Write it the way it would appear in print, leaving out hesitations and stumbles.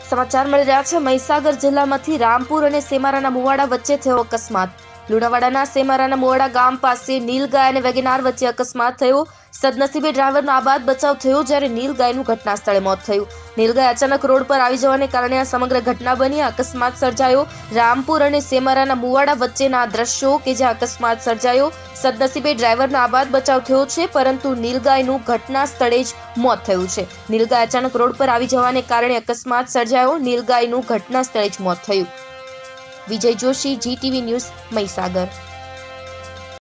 સમાચાર મળી રહ્યા છે મહીસાગર જિલ્લામાંથી રામપુર અને સેમારાના મુવાડા વચ્ચે થયો અકસ્માત। લુણાવાડાના સેમારાના મુવાડા ગામ પાસે નીલગાય અને વેગેનાર વચ્ચે અકસ્માત થયો। સદનસીબે ડ્રાઈવરનો આબાદ બચાવ થયો, જ્યારે નીલગાયનું ઘટના સ્થળે મોત થયું। નીલગાય અચાનક રોડ પર આવી જવાને કારણે આ સમગ્ર ઘટના બની। અકસ્માત સર્જાયો રામપુર અને સેમારાના મુવાડા વચ્ચેના આ દ્રશ્યો કે જ્યાં અકસ્માત સર્જાયો। સદનસીબે ડ્રાઈવરનો આબાદ બચાવ થયો છે, પરંતુ નીલગાયનું ઘટના સ્થળે જ મોત થયું છે। નીલગાય અચાનક રોડ પર આવી જવાને કારણે અકસ્માત સર્જાયો। નીલગાયનું ઘટના સ્થળે જ મોત થયું। Vijay Joshi, GTV news, Mahisagar.